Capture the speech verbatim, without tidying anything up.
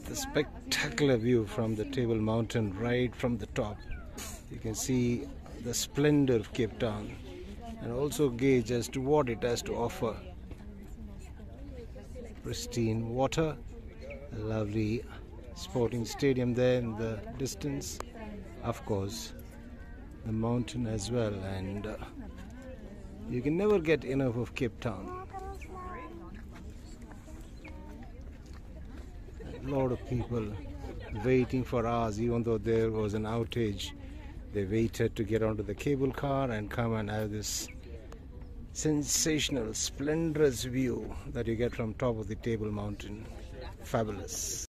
the spectacular view from the Table Mountain right from the top. You can see the splendor of Cape Town and also gauge as to what it has to offer. Pristine water, a lovely sporting stadium there in the distance, of course the mountain as well, and uh, you can never get enough of Cape Town. A lot of people waiting for hours, even though there was an outage. They waited to get onto the cable car and come and have this sensational, splendorous view that you get from top of the Table Mountain. Fabulous.